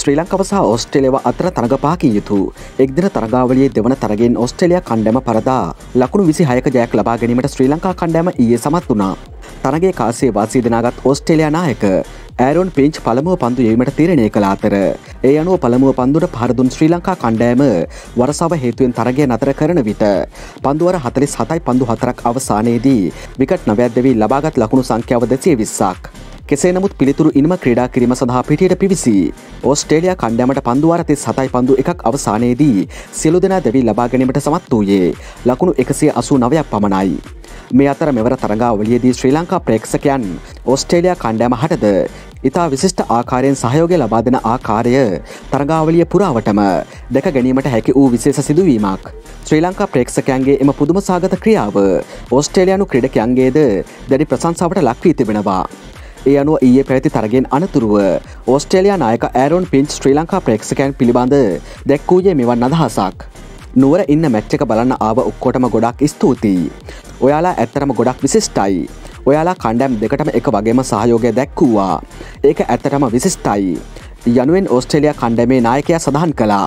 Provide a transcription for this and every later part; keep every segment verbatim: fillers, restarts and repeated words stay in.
ශ්‍රී ලංකාව සහ ඕස්ට්‍රේලියාව අතර තරග පහකින් යුතු එක්දින තරගාවලියේ දෙවන තරගෙන් ඕස්ට්‍රේලියා කණ්ඩායම පරදා ලකුණු විසිහයක ජයක් ලබා ගැනීමට ශ්‍රී ලංකා කණ්ඩායම ඊයේ සමත් වුණා. තරගයේ කාසිය වාසිය දිනාගත් ඕස්ට්‍රේලියා නායක ඇරොන් පින්ච් පළමුව පන්දු යැවීමට තීරණය කළ අතර ඒ අනුව පළමුව පන්දුවට පහර දුන් ශ්‍රී ලංකා කණ්ඩායම වරසාව හේතුවෙන් තරගය නතර කරන විට පන්දුවර හතළිස් හතයි පන්දු හතරක් අවසානයේදී විකට් නවයක් දෙවි ලබාගත් ලකුණු සංඛ්‍යාව දෙසිය විස්සක්. කෙසේ නමුත් පිළිතුරු ඉනිම ක්‍රීඩා කිරීම සඳහා පිටියට පිවිසි ඕස්ට්‍රේලියා කණ්ඩායමට පන්දුවාර තිස් හතයි පන්දු එකක් අවසානයේදී සියලු දෙනා දෙවි ලබා ගැනීමට සමත් වූයේ ලකුණු එකසිය අසූ නවයක් පමණයි. මේ අතර මෙවර තරගාවලියේදී ශ්‍රී ලංකා ප්‍රේක්ෂකයන් ඕස්ට්‍රේලියා කණ්ඩායම හටද ඉතා විශිෂ්ට ආකාරයෙන් සහයෝගය ලබා දෙන ආකාරය තරගාවලිය පුරාවටම දැක ගැනීමට හැකි වූ විශේෂ සිදුවීමක්. ශ්‍රී ලංකා ප්‍රේක්ෂකයන්ගේ එම පුදුම සාගත ක්‍රියාව ඕස්ට්‍රේලියානු ක්‍රීඩකයන්ගේද දැඩි ප්‍රශංසාවට ලක් වී තිබෙනවා. ඒ අනුව ඊයේ පැවති තරගෙන් අනතුරුව ඕස්ට්‍රේලියා නායක ඇරොන් පින්ච් ශ්‍රී ලංකා ප්‍රේක්ෂකයන් පිළිබඳ දැක්වූයේ මෙවන් අදහසක්. නුවර ඉන්න මැච් එක බලන්න ආව ඔක්කොටම ගොඩක් ස්තුතියි. ඔයාලා ඇත්තරම ගොඩක් විශිෂ්ටයි. ඔයාලා කණ්ඩායම් දෙකටම එක වගේම සහයෝගය දැක්වුවා. ඒක ඇත්තටම විශිෂ්ටයි. යනුවෙන් ඕස්ට්‍රේලියා කණ්ඩායමේ නායකයා සඳහන් කළා.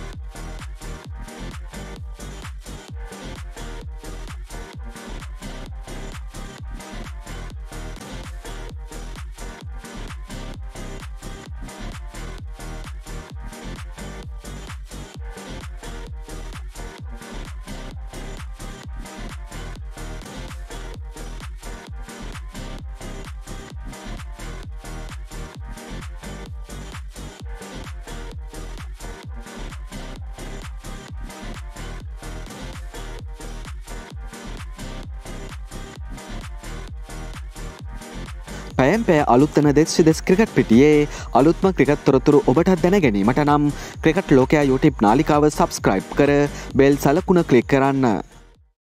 පැයම් පැය අලුත්තන දෙස් දෙස් ක්‍රිකට් පිටියේ අලුත්ම ක්‍රිකට් තොරතුරු ඔබටත් දැන ගැනීමට නම් ක්‍රිකට් ලෝකයා YouTube නාලිකාව සබස්ක්‍රයිබ් කර බෙල් සලකුණ ක්ලික් කරන්න.